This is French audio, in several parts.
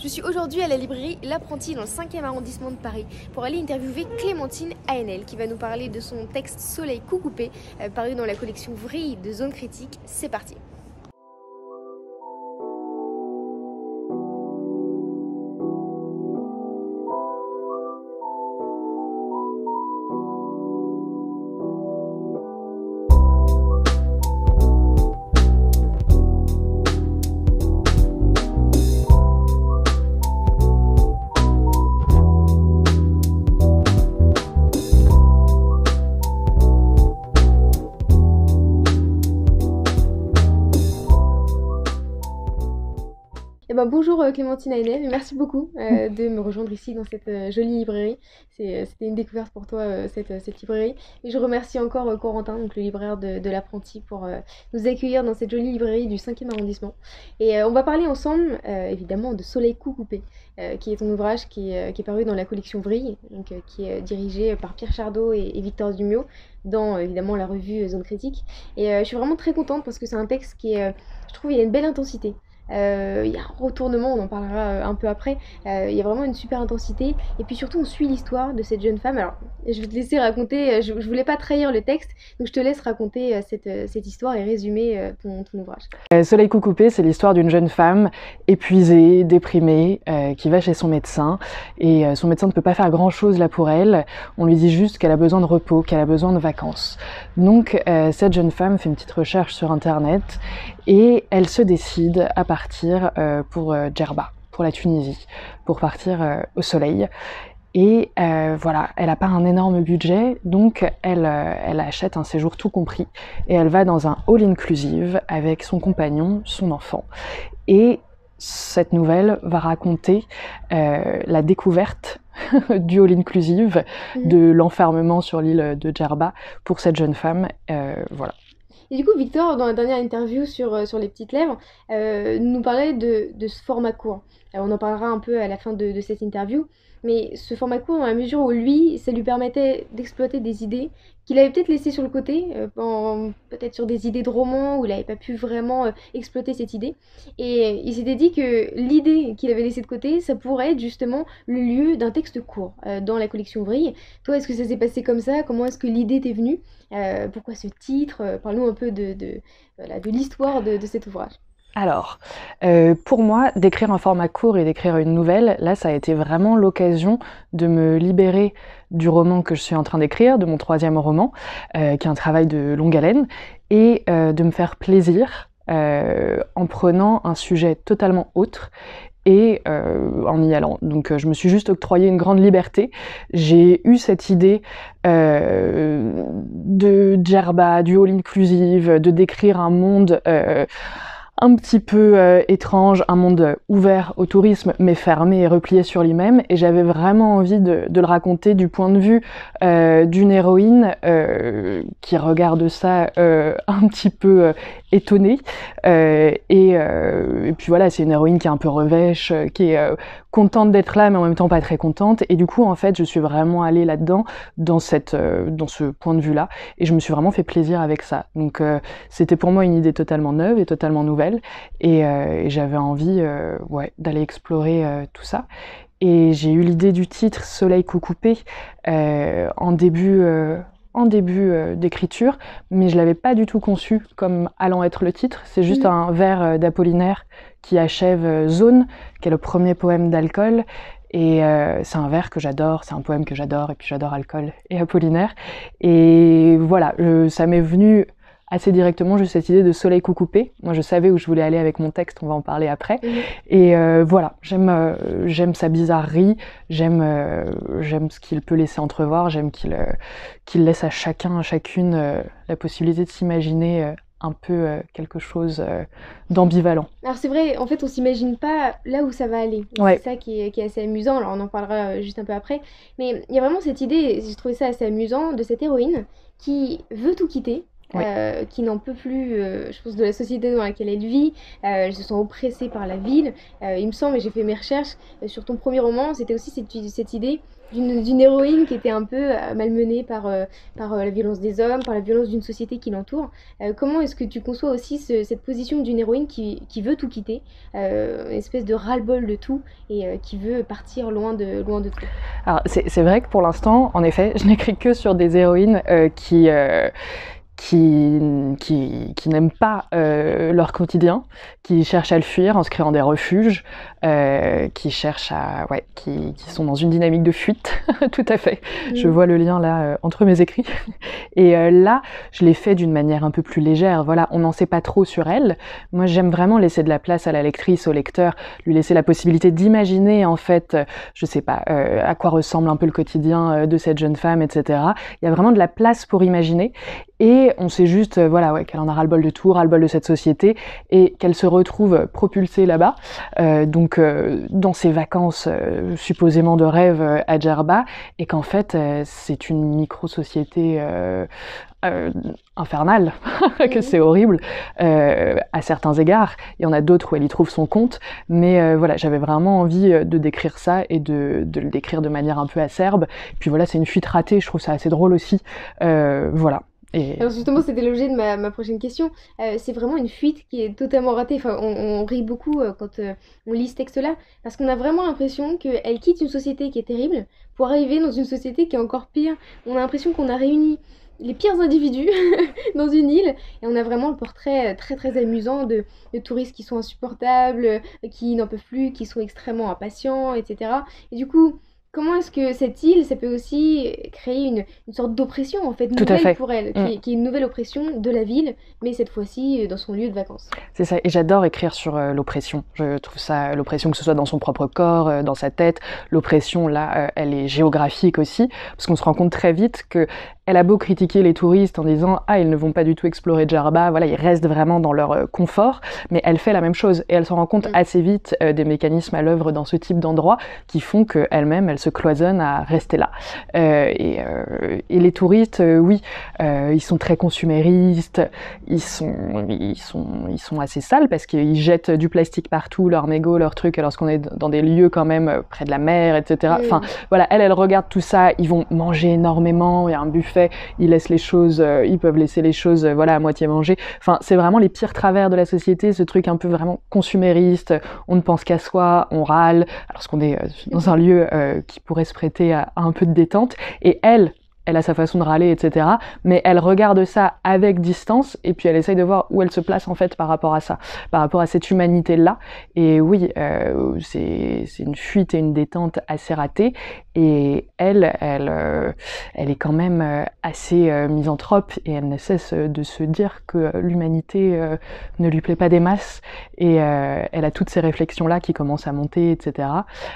Je suis aujourd'hui à la librairie L'Apprenti dans le 5e arrondissement de Paris pour aller interviewer Clémentine ANL qui va nous parler de son texte Soleil coucoupé paru dans la collection Vrille de Zone Critique. C'est parti. Bonjour Clémentine ANL, merci beaucoup de me rejoindre ici dans cette jolie librairie. C'était une découverte pour toi cette librairie. Et je remercie encore Corentin, donc le libraire de l'Apprenti, pour nous accueillir dans cette jolie librairie du 5e arrondissement. Et on va parler ensemble évidemment de Soleil coucoupé, qui est ton ouvrage qui est paru dans la collection Vrille, donc, qui est dirigé par Pierre Chardot et Victor Dumiot, dans évidemment la revue Zone Critique. Et je suis vraiment très contente parce que c'est un texte qui est, je trouve, il a une belle intensité. Il y a un retournement, on en parlera un peu après. Il y a vraiment une super intensité et puis surtout on suit l'histoire de cette jeune femme. Alors je vais te laisser raconter, je voulais pas trahir le texte, donc je te laisse raconter cette histoire et résumer ton ouvrage. Soleil coucoupé, c'est l'histoire d'une jeune femme épuisée, déprimée, qui va chez son médecin et son médecin ne peut pas faire grand chose là pour elle. On lui dit juste qu'elle a besoin de repos, qu'elle a besoin de vacances. Donc cette jeune femme fait une petite recherche sur internet et elle se décide à partir pour Djerba, pour la Tunisie, pour partir au soleil. Et voilà, elle n'a pas un énorme budget, donc elle achète un séjour tout compris et elle va dans un all-inclusive avec son compagnon, son enfant. Et cette nouvelle va raconter la découverte du all-inclusive, de l'enfermement sur l'île de Djerba pour cette jeune femme. Voilà. Et du coup, Victor, dans la dernière interview sur les petites lèvres, nous parlait de ce format court. Alors, on en parlera un peu à la fin de cette interview, mais ce format court, dans la mesure où lui, ça lui permettait d'exploiter des idées qu'il avait peut-être laissées sur le côté, peut-être sur des idées de romans où il n'avait pas pu vraiment exploiter cette idée. Et il s'était dit que l'idée qu'il avait laissée de côté, ça pourrait être justement le lieu d'un texte court dans la collection Vrille. Toi, est-ce que ça s'est passé comme ça? Comment est-ce que l'idée t'est venue? Pourquoi ce titre? Parle-nous un peu de l'histoire de cet ouvrage. Alors, pour moi, d'écrire un format court et d'écrire une nouvelle, là, ça a été vraiment l'occasion de me libérer du roman que je suis en train d'écrire, de mon 3e roman, qui est un travail de longue haleine, et de me faire plaisir en prenant un sujet totalement autre et en y allant. Donc je me suis juste octroyé une grande liberté. J'ai eu cette idée de Djerba, du all-inclusive, de décrire un monde un petit peu étrange, un monde ouvert au tourisme mais fermé et replié sur lui-même, et j'avais vraiment envie de le raconter du point de vue d'une héroïne qui regarde ça un petit peu étonnée, et puis voilà, c'est une héroïne qui est un peu revêche, qui est contente d'être là mais en même temps pas très contente, et du coup en fait je suis vraiment allée là-dedans dans ce point de vue-là, et je me suis vraiment fait plaisir avec ça. Donc c'était pour moi une idée totalement neuve et totalement nouvelle, et j'avais envie d'aller explorer tout ça. Et j'ai eu l'idée du titre Soleil coucoupé en début d'écriture, mais je l'avais pas du tout conçu comme allant être le titre. C'est juste un vers d'Apollinaire qui achève Zone, qui est le premier poème d'Alcool. Et c'est un vers que j'adore, c'est un poème que j'adore, et puis j'adore Alcool et Apollinaire. Et voilà, ça m'est venu assez directement juste cette idée de Soleil coucoupé. Moi je savais où je voulais aller avec mon texte, on va en parler après. Et voilà, j'aime sa bizarrerie, j'aime ce qu'il peut laisser entrevoir, j'aime qu'il laisse à chacun, à chacune la possibilité de s'imaginer un peu quelque chose d'ambivalent. Alors c'est vrai, en fait on s'imagine pas là où ça va aller. Ouais. C'est ça qui est assez amusant, alors on en parlera juste un peu après. Mais il y a vraiment cette idée, j'ai trouvé ça assez amusant, de cette héroïne qui veut tout quitter, Oui. qui n'en peut plus, je pense, de la société dans laquelle elle vit. Elle se sent oppressée par la ville. Il me semble, et j'ai fait mes recherches sur ton premier roman, c'était aussi cette idée d'une héroïne qui était un peu malmenée par la violence des hommes, par la violence d'une société qui l'entoure. Comment est-ce que tu conçois aussi cette position d'une héroïne qui veut tout quitter, une espèce de ras-le-bol de tout et qui veut partir loin de tout? Alors, c'est vrai que pour l'instant, en effet, je n'écris que sur des héroïnes qui n'aiment pas leur quotidien, qui cherchent à le fuir en se créant des refuges, qui sont dans une dynamique de fuite, tout à fait. Je vois le lien là entre mes écrits. Et là, je l'ai fait d'une manière un peu plus légère. Voilà, on n'en sait pas trop sur elle. Moi, j'aime vraiment laisser de la place à la lectrice, au lecteur, lui laisser la possibilité d'imaginer en fait, je sais pas, à quoi ressemble un peu le quotidien de cette jeune femme, etc. Il y a vraiment de la place pour imaginer. Et on sait juste qu'elle en a ras-le-bol de tout, ras-le-bol de cette société, et qu'elle se retrouve propulsée là-bas, dans ses vacances supposément de rêve à Djerba, et qu'en fait c'est une micro-société infernale, que c'est horrible à certains égards. Il y en a d'autres où elle y trouve son compte, mais j'avais vraiment envie de décrire ça et de le décrire de manière un peu acerbe. Puis voilà, c'est une fuite ratée, je trouve ça assez drôle aussi. Alors justement, c'était l'objet de ma prochaine question. C'est vraiment une fuite qui est totalement ratée. Enfin, on rit beaucoup quand on lit ce texte-là, parce qu'on a vraiment l'impression qu'elle quitte une société qui est terrible pour arriver dans une société qui est encore pire. On a l'impression qu'on a réuni les pires individus dans une île, et on a vraiment le portrait très très amusant de touristes qui sont insupportables, qui n'en peuvent plus, qui sont extrêmement impatients, etc. Et du coup, comment est-ce que cette île, ça peut aussi créer une sorte d'oppression en fait Tout à nouvelle fait. pour elle, qui est une nouvelle oppression de la ville, mais cette fois-ci dans son lieu de vacances. C'est ça, et j'adore écrire sur l'oppression. Je trouve ça, l'oppression, que ce soit dans son propre corps, dans sa tête, l'oppression là, elle est géographique aussi, parce qu'on se rend compte très vite que elle a beau critiquer les touristes en disant « Ah, ils ne vont pas du tout explorer Djerba, voilà, ils restent vraiment dans leur confort », mais elle fait la même chose, et elle s'en rend compte assez vite des mécanismes à l'œuvre dans ce type d'endroit qui font qu'elle-même, elle se cloisonne à rester là. Et les touristes, oui, ils sont très consuméristes, ils sont assez sales parce qu'ils jettent du plastique partout, leurs mégots, leurs trucs, alors qu'on est dans des lieux quand même près de la mer, etc. Enfin, voilà, elle regarde tout ça, ils vont manger énormément, il y a un buffet, ils laissent les choses, ils peuvent laisser les choses, à moitié mangées. Enfin, c'est vraiment les pires travers de la société, ce truc un peu vraiment consumériste, on ne pense qu'à soi, on râle, alors qu'on est dans un lieu qui pourrait se prêter à un peu de détente, et elle a sa façon de râler, etc. Mais elle regarde ça avec distance, et puis elle essaye de voir où elle se place en fait par rapport à ça, par rapport à cette humanité-là. Et oui, c'est une fuite et une détente assez ratée. Et elle est quand même assez misanthrope, et elle ne cesse de se dire que l'humanité ne lui plaît pas des masses. Et elle a toutes ces réflexions-là qui commencent à monter, etc.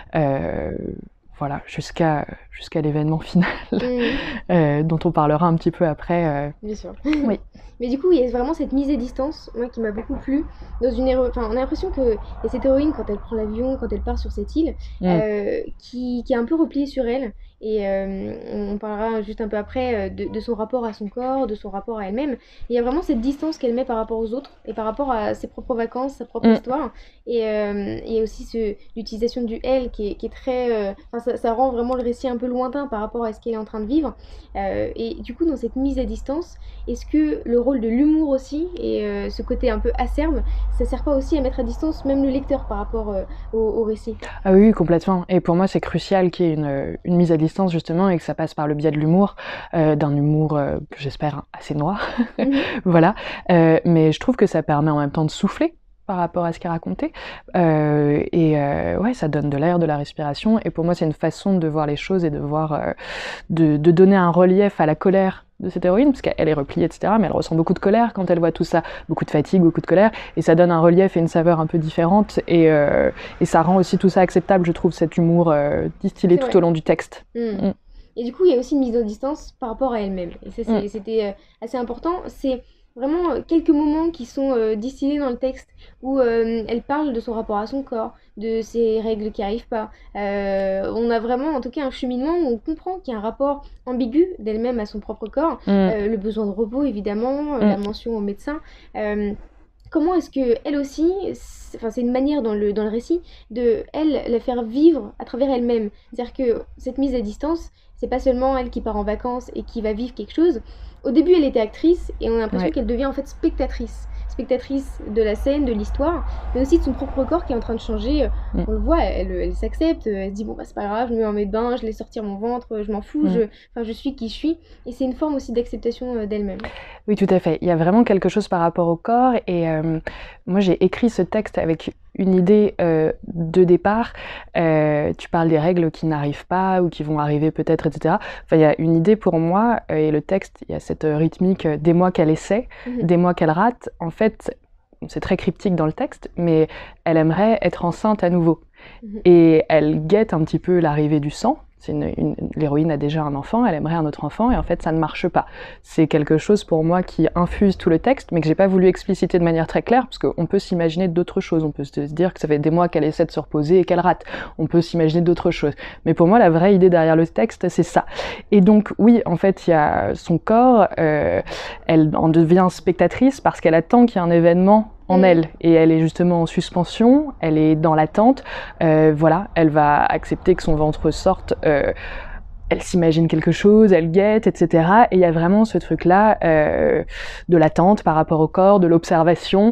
Voilà, jusqu'à l'événement final, dont on parlera un petit peu après. Bien sûr. Oui. Mais du coup, il y a vraiment cette mise à distance, moi, qui m'a beaucoup plu. Enfin, on a l'impression qu'il y a cette héroïne, quand elle prend l'avion, quand elle part sur cette île, qui est un peu repliée sur elle. Et on parlera juste un peu après de son rapport à son corps, de son rapport à elle-même. Il y a vraiment cette distance qu'elle met par rapport aux autres et par rapport à ses propres vacances, sa propre histoire. Et il y a aussi l'utilisation du elle qui est très... ça rend vraiment le récit un peu lointain par rapport à ce qu'elle est en train de vivre. Et du coup, dans cette mise à distance, est-ce que le rôle de l'humour aussi, et ce côté un peu acerbe, ça sert pas aussi à mettre à distance même le lecteur par rapport au récit? Ah oui, complètement. Et pour moi, c'est crucial qu'il y ait une mise à distance, justement, et que ça passe par le biais de l'humour, d'un humour que j'espère assez noir. Voilà. Mais je trouve que ça permet en même temps de souffler par rapport à ce qui est raconté. Ouais, ça donne de l'air, de la respiration. Et pour moi, c'est une façon de voir les choses et de voir, de donner un relief à la colère de cette héroïne, parce qu'elle est repliée, etc., mais elle ressent beaucoup de colère quand elle voit tout ça, beaucoup de fatigue, beaucoup de colère, et ça donne un relief et une saveur un peu différente, et ça rend aussi tout ça acceptable, je trouve, cet humour distillé tout au long du texte. Et du coup, il y a aussi une mise à distance par rapport à elle-même, et ça, c'était assez important. vraiment quelques moments qui sont distillés dans le texte où elle parle de son rapport à son corps, de ses règles qui arrivent pas. On a vraiment en tout cas un cheminement où on comprend qu'il y a un rapport ambigu d'elle-même à son propre corps, le besoin de repos évidemment, la mention au médecin. euh, Comment est-ce que elle aussi, enfin c'est une manière dans le récit de elle la faire vivre à travers elle-même. C'est-à-dire que cette mise à distance, c'est pas seulement elle qui part en vacances et qui va vivre quelque chose. Au début, elle était actrice et on a l'impression Ouais. qu'elle devient en fait spectatrice. Spectatrice de la scène, de l'histoire, mais aussi de son propre corps qui est en train de changer. Mm. On le voit, elle s'accepte, elle se dit bon bah c'est pas grave, je me mets en maillot de bain, je laisse sortir mon ventre, je m'en fous, Mm. enfin, je suis qui je suis. Et c'est une forme aussi d'acceptation d'elle-même. Oui, tout à fait. Il y a vraiment quelque chose par rapport au corps. Et moi, j'ai écrit ce texte avec une idée de départ. Tu parles des règles qui n'arrivent pas ou qui vont arriver peut-être, etc. Enfin, il y a une idée pour moi. Et le texte, il y a cette rythmique des mois qu'elle essaie, des mois qu'elle rate. En fait, c'est très cryptique dans le texte, mais elle aimerait être enceinte à nouveau. Et elle guette un petit peu l'arrivée du sang. L'héroïne a déjà un enfant, elle aimerait un autre enfant, et en fait ça ne marche pas. C'est quelque chose pour moi qui infuse tout le texte, mais que j'ai pas voulu expliciter de manière très claire, parce qu'on peut s'imaginer d'autres choses. On peut se dire que ça fait des mois qu'elle essaie de se reposer et qu'elle rate. On peut s'imaginer d'autres choses. Mais pour moi, la vraie idée derrière le texte, c'est ça. Et donc, oui, en fait, il y a son corps, elle en devient spectatrice parce qu'elle attend qu'il y ait un événement en elle, et elle est justement en suspension, elle est dans l'attente, voilà, elle va accepter que son ventre sorte, elle s'imagine quelque chose, elle guette, etc. Et il y a vraiment ce truc-là de l'attente par rapport au corps, de l'observation,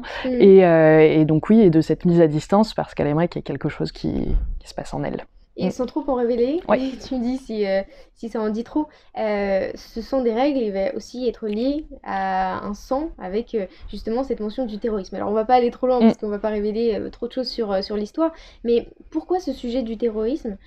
et donc oui, et de cette mise à distance, parce qu'elle aimerait qu'il y ait quelque chose qui se passe en elle. Et sans trop en révéler, Ouais. tu me dis si ça en dit trop, ce sont des règles, il va aussi être lié à un sang avec justement cette mention du terrorisme. Alors on va pas aller trop loin parce qu'on va pas révéler trop de choses sur l'histoire, mais pourquoi ce sujet du terrorisme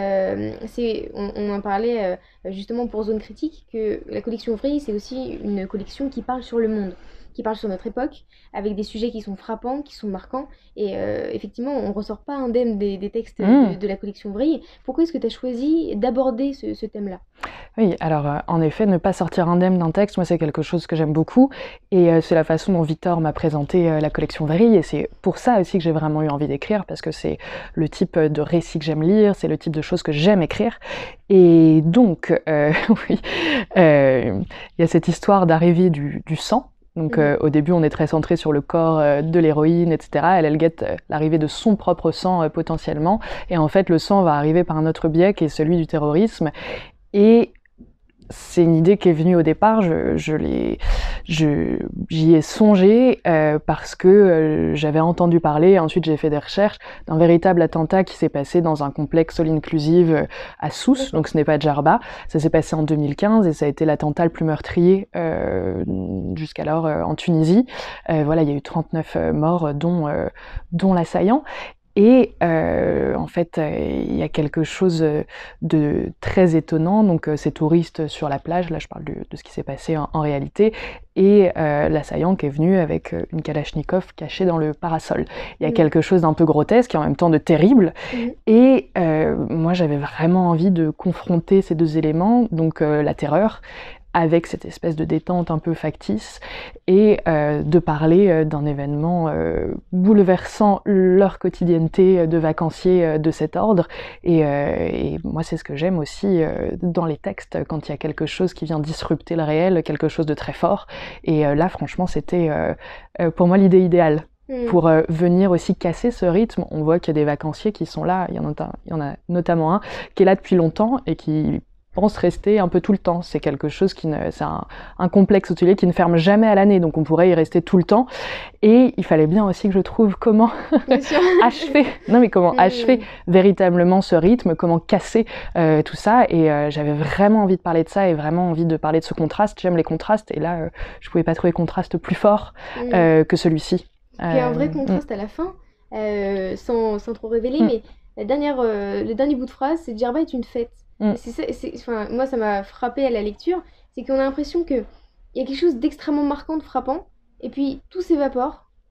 on en parlait justement pour Zone Critique, que la collection Vrille, c'est aussi une collection qui parle sur le monde, qui parle sur notre époque, avec des sujets qui sont frappants, qui sont marquants. Et effectivement, on ne ressort pas indemne des textes de la collection Vrille. Pourquoi est-ce que tu as choisi d'aborder ce thème-là? Oui, alors en effet, ne pas sortir indemne d'un texte, moi c'est quelque chose que j'aime beaucoup, et c'est la façon dont Victor m'a présenté la collection Vrille, et c'est pour ça aussi que j'ai vraiment eu envie d'écrire, parce que c'est le type de récit que j'aime lire, c'est le type de choses que j'aime écrire, et donc, oui, il y a cette histoire d'arrivée du sang. Donc au début, on est très centré sur le corps de l'héroïne, etc. Elle guette l'arrivée de son propre sang potentiellement. Et en fait, le sang va arriver par un autre biais qui est celui du terrorisme. Et c'est une idée qui est venue au départ, j'y ai songé parce que j'avais entendu parler, ensuite j'ai fait des recherches d'un véritable attentat qui s'est passé dans un complexe all inclusive à Sousse, donc ce n'est pas Djerba. Ça s'est passé en 2015 et ça a été l'attentat le plus meurtrier jusqu'alors en Tunisie. Voilà, il y a eu 39 morts, dont l'assaillant. Et en fait, il y a quelque chose de très étonnant. Donc, ces touristes sur la plage, là je parle de ce qui s'est passé en réalité, et l'assaillant qui est venu avec une Kalachnikov cachée dans le parasol. Il y a quelque chose d'un peu grotesque et en même temps de terrible. Et moi, j'avais vraiment envie de confronter ces deux éléments, donc la terreur, avec cette espèce de détente un peu factice, et de parler d'un événement bouleversant leur quotidienneté de vacanciers de cet ordre. Et moi, c'est ce que j'aime aussi dans les textes, quand il y a quelque chose qui vient disrupter le réel, quelque chose de très fort. Et là, franchement, c'était pour moi l'idée idéale. Pour venir aussi casser ce rythme. On voit qu'il y a des vacanciers qui sont là, il y en a notamment un qui est là depuis longtemps et qui pense rester un peu tout le temps. C'est quelque chose c'est un complexe hôtelier qui ne ferme jamais à l'année, donc on pourrait y rester tout le temps. Et il fallait bien aussi que je trouve comment achever véritablement ce rythme, comment casser tout ça. Et j'avais vraiment envie de parler de ça et vraiment envie de parler de ce contraste. J'aime les contrastes et là, je pouvais pas trouver contraste plus fort que celui-ci. Il y a un vrai contraste à la fin, sans trop révéler, mais le dernier bout de phrase, c'est Djerba est une fête. Enfin, moi, ça m'a frappé à la lecture, c'est qu'on a l'impression qu'il y a quelque chose d'extrêmement marquant, de frappant, et puis tout s'évapore, et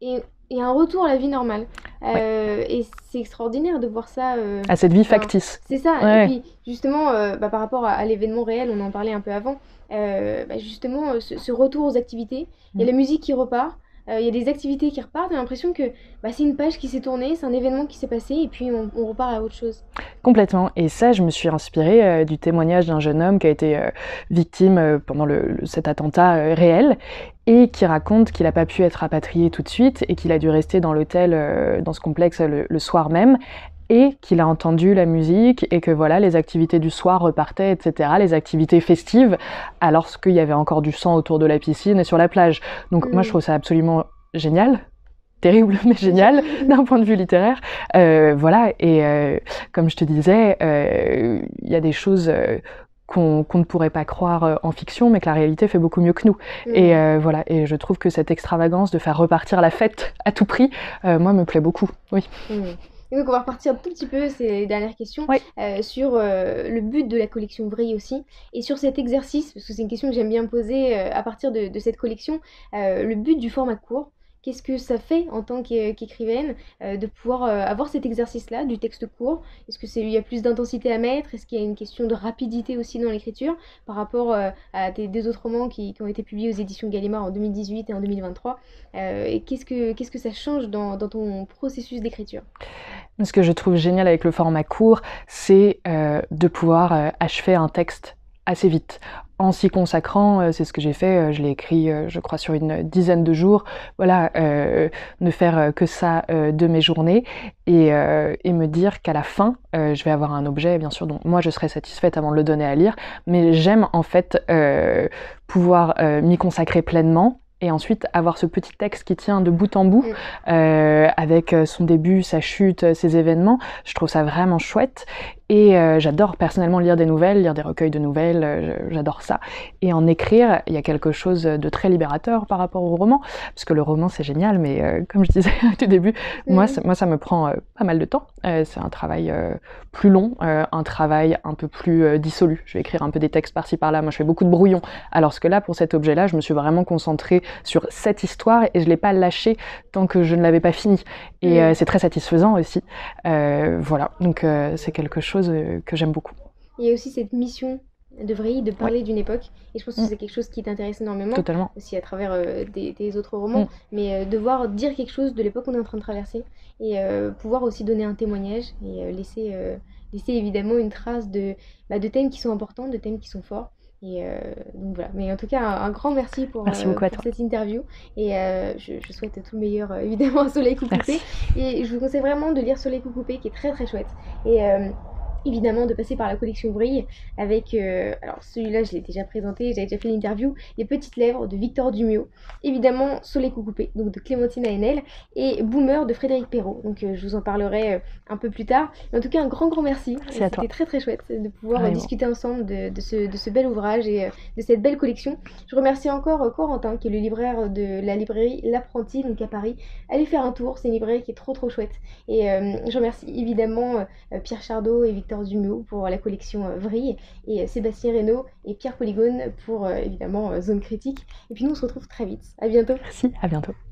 il y a un retour à la vie normale. Ouais. Et c'est extraordinaire de voir ça. À cette vie Enfin, factice. c'est ça. Et Ouais. puis, justement, par rapport à l'événement réel, on en parlait un peu avant, justement, ce retour aux activités, il y a la musique qui repart, il y a des activités qui repartent, on a l'impression que c'est une page qui s'est tournée, c'est un événement qui s'est passé, et puis on repart à autre chose. Complètement. Et ça, je me suis inspirée du témoignage d'un jeune homme qui a été victime pendant cet attentat réel et qui raconte qu'il n'a pas pu être rapatrié tout de suite et qu'il a dû rester dans l'hôtel, dans ce complexe le soir même et qu'il a entendu la musique et que voilà, les activités du soir repartaient, etc., les activités festives, alors qu'il y avait encore du sang autour de la piscine et sur la plage. Donc moi, je trouve ça absolument génial. Terrible mais génial d'un point de vue littéraire. Voilà, et comme je te disais, il y a des choses qu'on ne pourrait pas croire en fiction, mais que la réalité fait beaucoup mieux que nous. Et voilà, et je trouve que cette extravagance de faire repartir la fête à tout prix, moi, me plaît beaucoup. Oui. Et donc on va repartir un tout petit peu, c'est les dernières questions, Oui. sur le but de la collection Vrille aussi, et sur cet exercice, parce que c'est une question que j'aime bien poser à partir de cette collection, le but du format court. Qu'est-ce que ça fait en tant qu'écrivaine de pouvoir avoir cet exercice-là, du texte court? Est-ce que il y a plus d'intensité à mettre? Est-ce qu'il y a une question de rapidité aussi dans l'écriture par rapport à des autres romans qui ont été publiés aux éditions Gallimard en 2018 et en 2023? Et qu'est-ce que ça change dans ton processus d'écriture? Ce que je trouve génial avec le format court, c'est de pouvoir achever un texte assez vite. En s'y consacrant, c'est ce que j'ai fait, je l'ai écrit, je crois, sur une dizaine de jours. Voilà, ne faire que ça de mes journées et me dire qu'à la fin, je vais avoir un objet, bien sûr, dont moi je serai satisfaite avant de le donner à lire, mais j'aime en fait pouvoir m'y consacrer pleinement. Et ensuite avoir ce petit texte qui tient de bout en bout, avec son début, sa chute, ses événements. Je trouve ça vraiment chouette. Et j'adore personnellement lire des nouvelles, lire des recueils de nouvelles, j'adore ça. Et en écrire, il y a quelque chose de très libérateur par rapport au roman, parce que le roman c'est génial, mais comme je disais au tout début, moi ça me prend pas mal de temps. C'est un travail plus long, un travail un peu plus dissolu. Je vais écrire un peu des textes par-ci par-là, moi je fais beaucoup de brouillons. Alors que là, pour cet objet-là, je me suis vraiment concentrée sur cette histoire et je l'ai pas lâchée tant que je ne l'avais pas finie. Et c'est très satisfaisant aussi. Voilà, donc c'est quelque chose que j'aime beaucoup. Il y a aussi cette mission de Vrille de parler d'une époque, et je pense que c'est quelque chose qui t'intéresse énormément, Totalement. aussi à travers des autres romans, mais devoir dire quelque chose de l'époque qu'on est en train de traverser, et pouvoir aussi donner un témoignage, et laisser évidemment une trace de thèmes qui sont importants, de thèmes qui sont forts. Et donc voilà, mais en tout cas un grand merci pour cette interview, et je souhaite tout le meilleur évidemment à Soleil Coucoupé, et je vous conseille vraiment de lire Soleil Coucoupé qui est très très chouette, et évidemment de passer par la collection Vrille avec, alors celui-là je l'ai déjà présenté, j'avais déjà fait l'interview, Les Petites Lèvres de Victor Duméo, évidemment Soleil Coucoupé donc de Clémentine Haenel, et Boomer de Frédéric Perrault, donc je vous en parlerai un peu plus tard, mais en tout cas un grand merci, c'était très très chouette de pouvoir discuter ensemble de ce bel ouvrage et de cette belle collection. Je remercie encore Corentin qui est le libraire de la librairie L'Apprenti, donc à Paris. Allez faire un tour, c'est une librairie qui est trop trop chouette, et je remercie évidemment Pierre Chardot et Victor Duméo pour la collection Vrille, et Sébastien Reynaud et Pierre Polygone pour évidemment Zone Critique. Et puis nous on se retrouve très vite. À bientôt. Merci, à bientôt.